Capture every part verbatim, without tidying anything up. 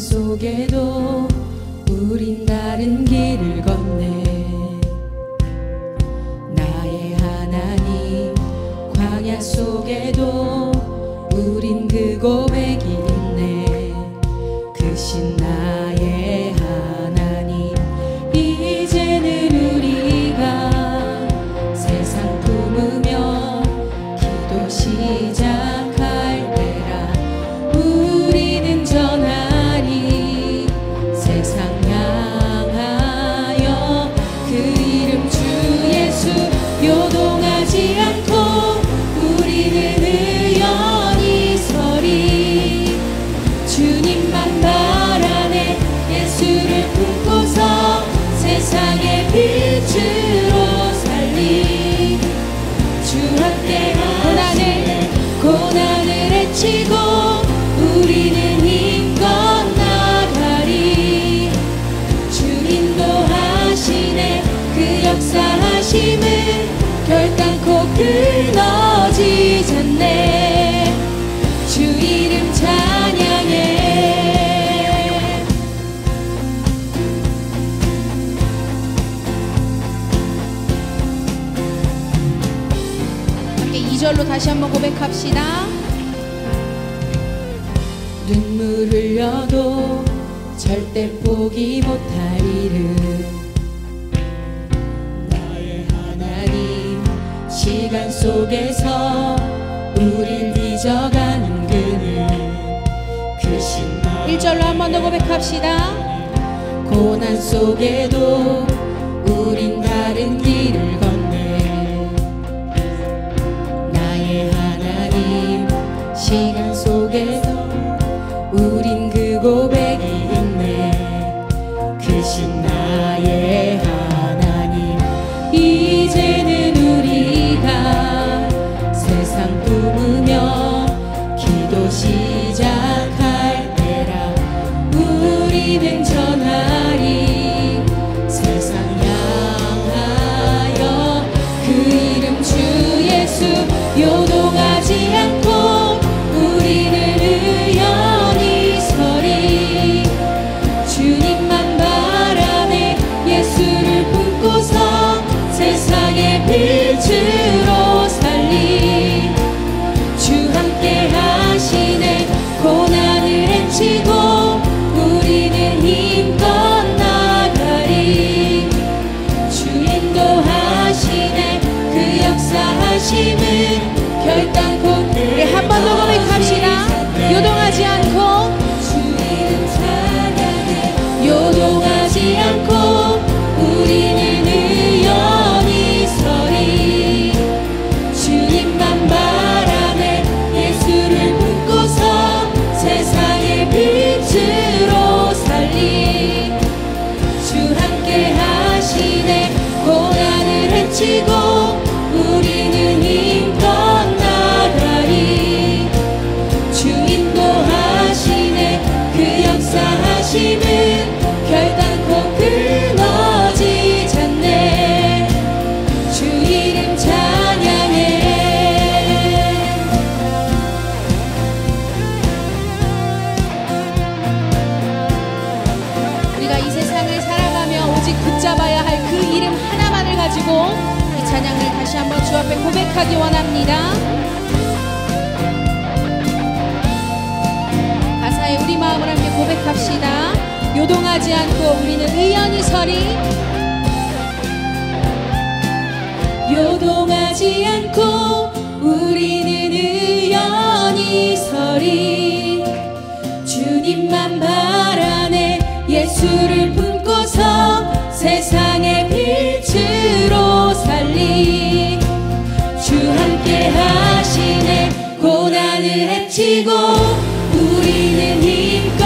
속에도 우린 다른 길을 걷네. 나의 하나님 광야 속에도 우린 그 고백이 있네. 그신 나의 하나님 이제는 우리가 세상 품으며 기도 시작할 때라. 우리는 전하리 세상 향하여 그 이름 주 예수. 요동하지 않고 우리는 의연히 서리. 주님만 바라네 예수를 품고서 세상의 빛으로 살리. 주 함께 고난을 고난을 헤치고 우리는 힘껏 나가리. 주 인도하시네 그 역사하심은 결단코 끊어지지 않네. 주 이름 찬양해. 함께 이 절로 다시 한번 고백합시다. 눈물 흘려도 절대 포기 못할 이름. 나의 하나님 시간 속에서 우릴 잊어가는 그는 그신 나의 일 절로 한 번 더 고백합시다. 고난 속에도 우린 다른 길을 걷네. 나의 하나님 시간 속에서 우린 그 고백이 있네. 그신 나의 하나님 이제는 우리가 세상 품으며 기도 시작할 때라. 우리는 전하리 세상 향하여 그 이름 주 예수. 요동하지 않고 우리는 의연히 서리. 주님만 바라네 예수를 품고서 세상의 빛으로 살리. 주 함께 하시네 고난을 헤치고 우리는 힘껏 나가리. 주 인도하시네 그 역사하심은 결단코 우리 한 번 더 고백합시다. 요동하지 않고 주 이름 찬양해. 요동하지 않고 우리는 의연히 서리. 주님만 바라네 예수를 품고서 세상의 빛으로 살리. 주 함께 하시네 고난을 헤치고 우리는 힘껏 나가리. 주 인도하시네 그 역사하심은 결단코 끊어지지 않네. 주 이름 찬양해. 우리가 이 세상을 살아가며 오직 붙잡아야 할 그 이름 하나만을 가지고 이 찬양을 다시 한번 주 앞에 고백하기 원합니다. 가사에 우리 마음을 함께 고백합시다. 요동하지 않고 우리는 의연히 서리. 요동하지 않고 우리는 의연히 서리. 주님만 바라네 예수를 품고서 세상의 빛으로 살리. 주 함께 하시네 고난을 헤치고 우리는 힘껏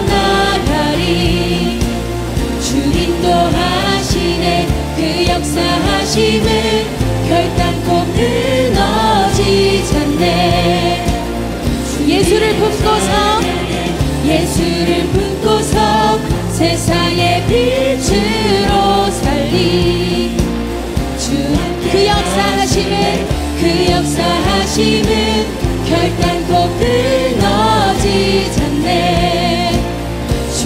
나가리. 주 인도하시네 그 역사하심은 결단코 끊어지지 않네. 예수를 품고서 예수를 품고서 세상의 빛으로 살리. 주 그 역사하심은 그 역사하심은 결단코 끊어지지 않네.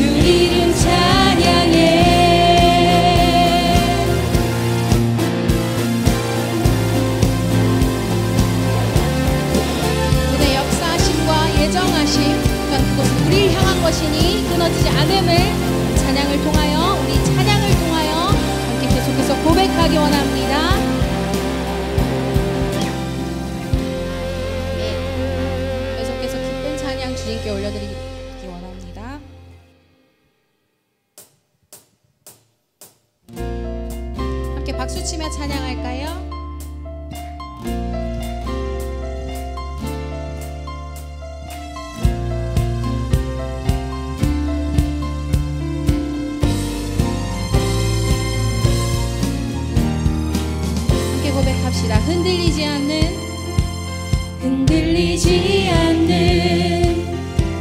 것이 또한 그것은 우리를 향한 것이니 끊어지지 않음을 찬양을 통하여 우리 찬양을 통하여 함께 계속해서 고백하기 원합니다. 네, 계속해서 기쁜 찬양 주님께 올려드리기 원합니다. 함께 박수치며 찬양할까요? 고백합시다. 흔들리지 않는 흔들리지 않는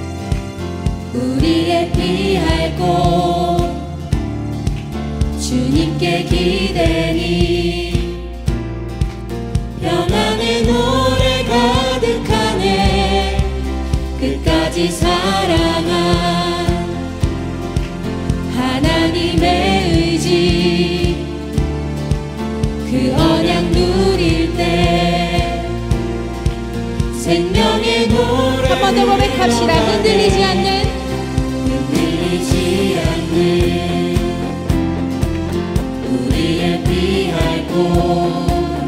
우리의 피할 곳 주님께 기대니 평안의 노래 가득하네 끝까지 사랑한 하나님의 의지 그 언약 누릴 때 생명의 노래 한 번 더 고백합시다. 흔들리지 않는 흔들리지 않는 우리의 피할 곳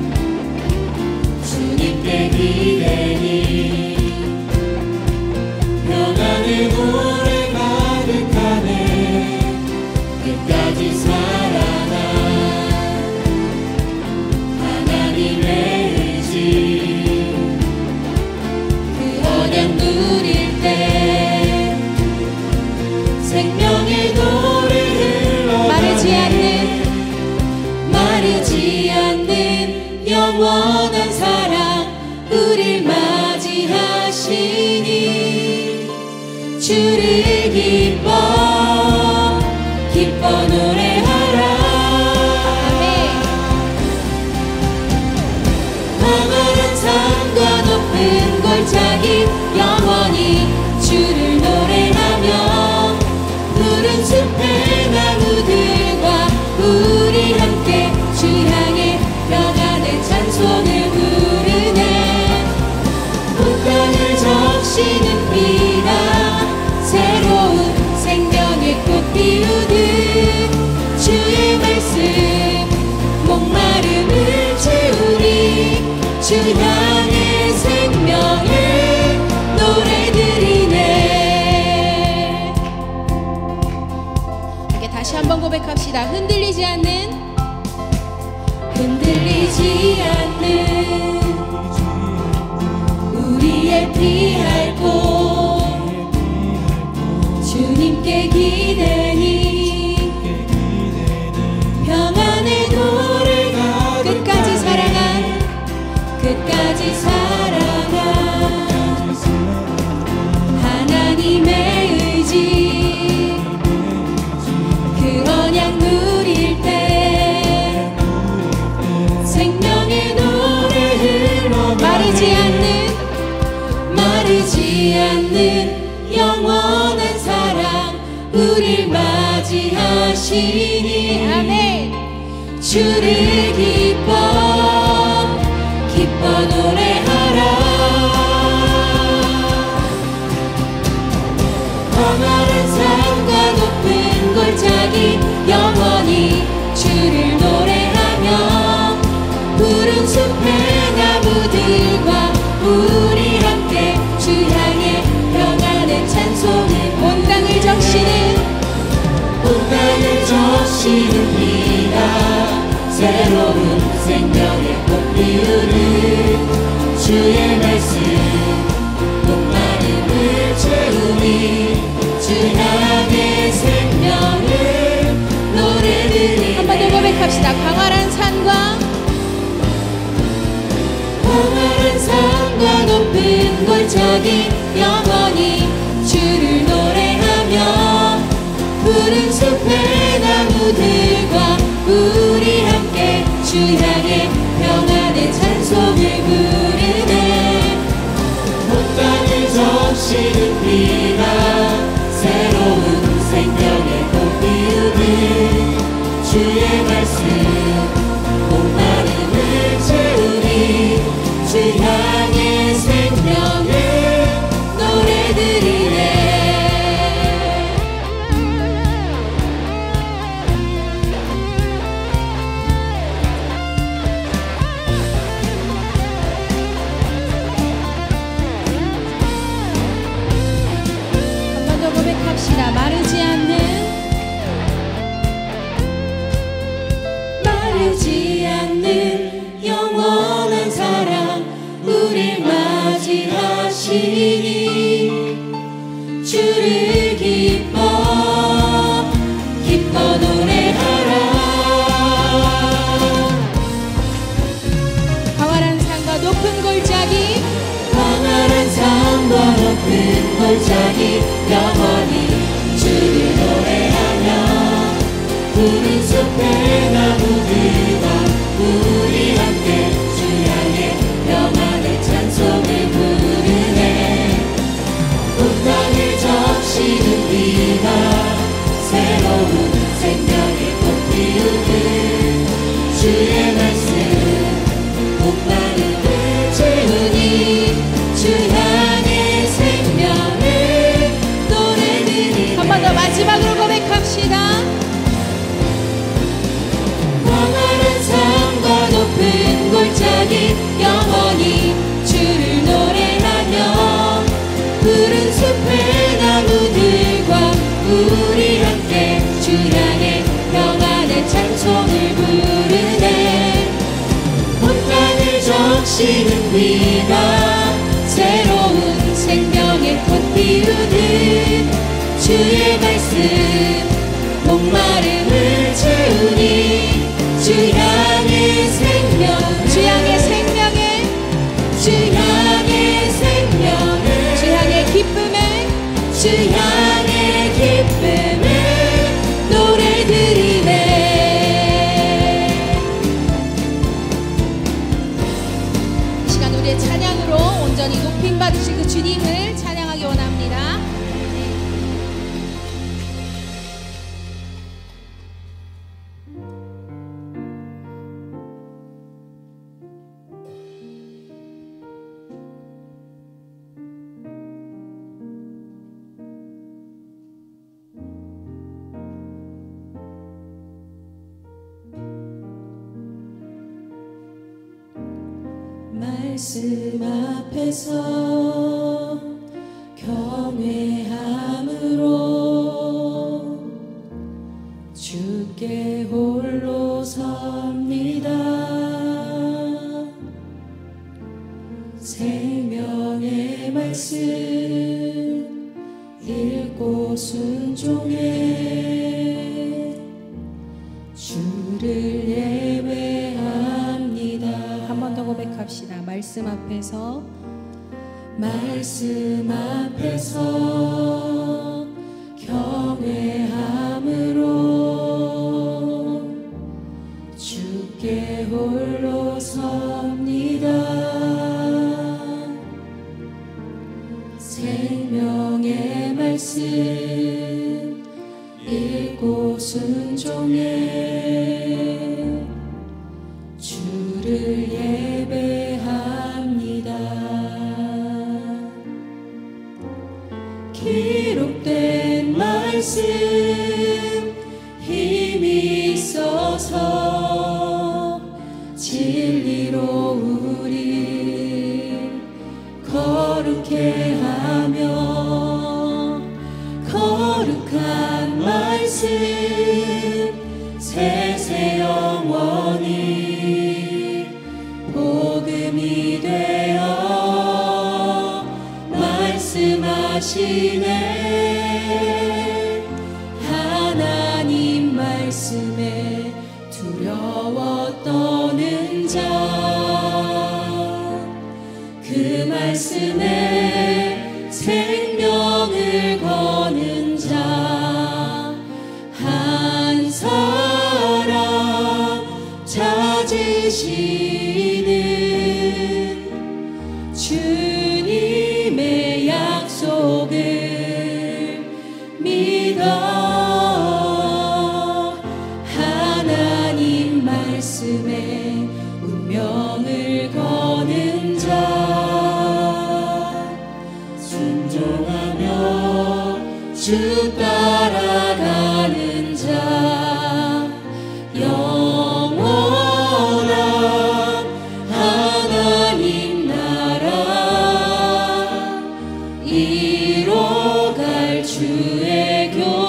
주님께 기대니 평안의 노래 가득하네 끝까지 사랑한 누릴 때 생명의 노래를 마르지 않는 마르지 않는 영원한 사랑 우릴 맞이하시니 주를 기뻐 기뻐 노래하라. 광활한 산과 높은 골짜기 영원히 주를 노래하며 푸른 숲의 나무들과 우리 함께 주 향해 평안의 찬송을 부르네. 온 땅을 적시는 비가 새로운 생명의 꽃 피우듯 주의 말씀 목마름을 채우리 주 향해 생명의 노래들이네. 이렇게 다시 한번 고백합시다. 흔들리지 않는 흔들리지 않는 우리의 피할 곳 주님께 기대니 평안의 노래가 끝까지 사랑한 끝까지 사랑한 하나님의 의지 그 언약 누릴 때 생명의 노래 흘러 마르지 않는 마르지 않는 영원한 사랑 우릴 맞이하시니 아멘. 주를 기뻐 기뻐 노래하라. 광활한 산과 높은 골짜기 영원히 주를 노래하며 푸른 숲의 나무들과 우리 함께 주 향해 평안의 찬송을 온 땅을 적시는 온 땅을 적시는 비가 새로운 생명의 꽃 피우는 주의 말씀 목마름을 채우니 주 향해 생명을 노래들이 한 번 더 고백합시다. 광활한 산과 광활한 산과 높은 골짜기 영원히 주를 노래하며 푸른 숲의 나무들과 우리 함께 주 향해 평안의 찬송을 부르네. 온 땅을 적시는 비가 새로운 생명의 꽃 피우듯 주의 말씀 목마름을 채우니 주 향해 생명의 노래들 적시니 주를 기뻐 기뻐 노래하라. 광활한 산과 높은 골짜기 광활한 산과 높은 골짜기 영원히 주를 노래하며 푸른 숲의 나무들과 우리 함께 주 향해 평안의 찬송을 부르네. 온 땅을 적시는 비가 새로운 생명의 꽃 피우는 주의 말씀 목마름을 채우니 주 향해 생명을 노래 드리네. 한 번 더 마지막으로 고백합시다. 광활한 산과 높은 골짜기 영원히 주를 노래하며 푸른 숲의 나무들과 우리 함께 주 향해 평안의 찬송을 부르네. 온 땅을 적시는 비가 새로운 생명의 꽃 피우는 주의 말씀 목마름을 채우니 주 향해 생명 주 향해 생명의 주 향해 생명을 주 향해 기쁨의 주 향해 기쁨을 노래 드리네. 이 시간 우리의 찬양으로 온전히 높임 받으실 그 주님을 찬양하기 원합니다. 말씀 앞에서 경외함으로 주께 홀로 섭니다. 생명의 말씀 읽고 순종해 주를 예배합니다. 한 번 더 고백합시다. 말씀 앞에서 말씀 앞에서 경외함으로 주께 홀로 섭니다. 생명의 말씀 읽고 순종해 주를 예배합니다. 기록된 말씀 힘이 있어서 진리로 우리 거룩해 하며 거룩한 말씀 세세 영원히 복음이 되어 말씀하시네. 하나님 말씀에 두려워 떠는 자 그 말씀에 생명을 거는 자 한 사람 찾으시는 주님의 약속을 믿어 하나님 말씀에 운명을 거는 자 순종하며 주 따라가는 자 영원한 하나님 나라 이뤄갈 주의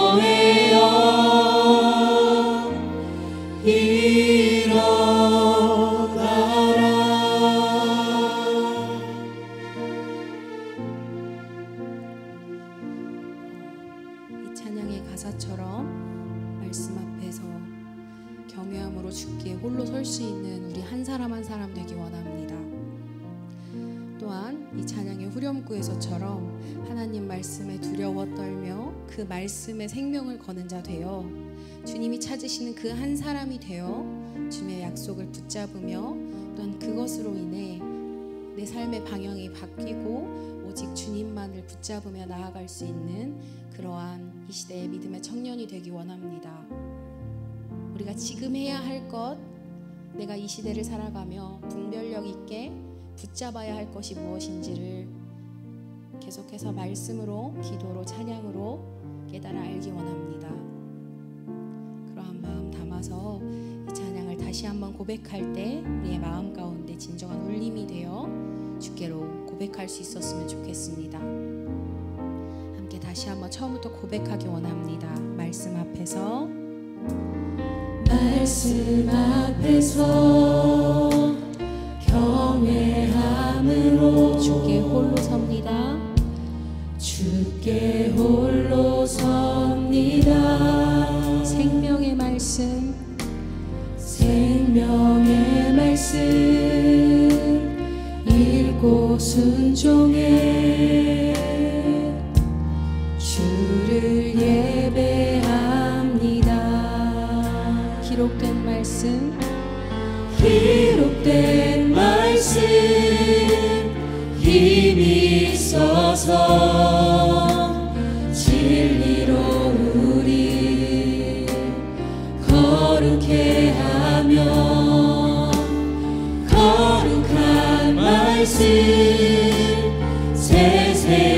교회여 일어나라. 가사처럼 말씀 앞에서 경외함으로 주께 홀로 설 수 있는 우리 한 사람 한 사람 되기 원합니다. 또한 이 찬양의 후렴구에서처럼 하나님 말씀에 두려워 떨며 그 말씀에 생명을 거는 자 되어 주님이 찾으시는 그 한 사람이 되어 주님의 약속을 붙잡으며 또한 그것으로 인해 내 삶의 방향이 바뀌고 오직 주님만을 붙잡으며 나아갈 수 있는 그러한 이 시대의 믿음의 청년이 되기 원합니다. 우리가 지금 해야 할 것, 내가 이 시대를 살아가며 분별력 있게 붙잡아야 할 것이 무엇인지를 계속해서 말씀으로, 기도로, 찬양으로 깨달아 알기 원합니다. 그러한 마음 담아서 이 찬양을 다시 한번 고백할 때 우리의 마음 가운데 진정한 울림이 되어 주께로 고백할 수 있었으면 좋겠습니다. 함께 다시 한번 처음부터 고백하기 원합니다. 말씀 앞에서 말씀 앞에서 경외함으로 주께 홀로 섭니다. 주께 홀로 섭니다. 생명의 말씀, 생명의 말씀 읽고 순종해 주를 예배합니다. 기록된 말씀, 기록된 말씀 힘이 있어서 진리로 우리 거룩해 하며 거룩한 말씀 세세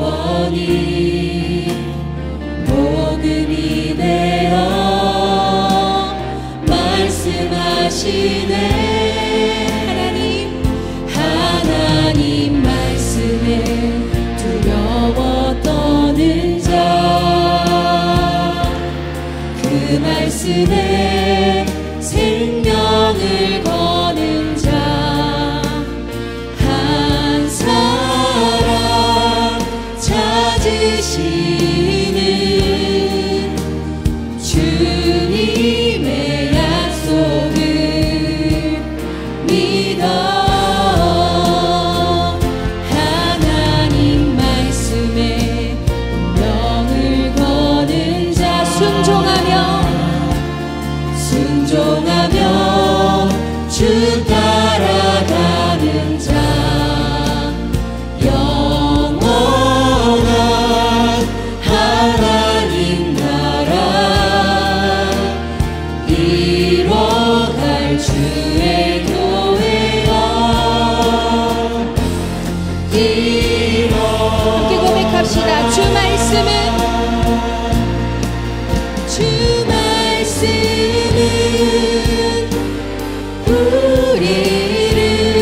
영원히 복음이 되어 말씀하시네. 하나님 하나님 말씀에 두려워 떠는 자 그 말씀에 생명을 거는 자 한 사람 찾으시는 주님의 약속을 믿어 하나님 말씀에 운명을 거는 자 순종하며 순종하며 주 따라가는 자 영원한 하나님 나라 이뤄갈 주의 교회여 이뤄 함께 고백합시다. 주 말씀은 주 말씀은 우리를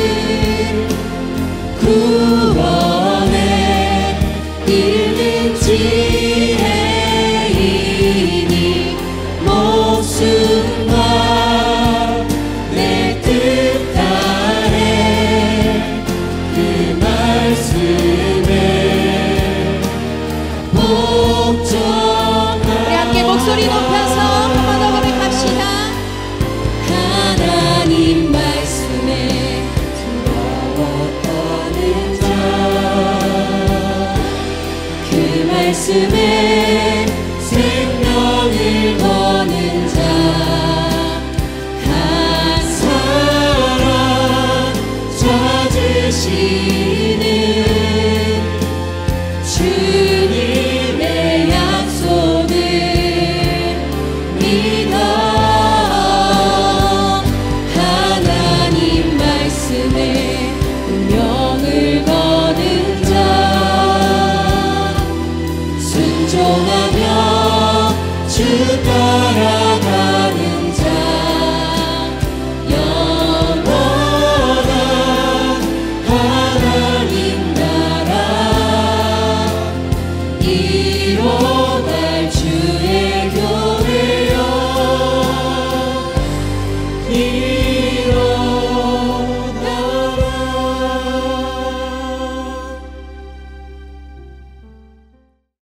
구원해 이르는 지혜이니 목숨과 내 뜻 다해 그 말씀에 복종하라. 우리 함께 목소리 높여서 한 번 더 고백합시다. 하나님 말씀에 두려워 떠는 자 그 말씀에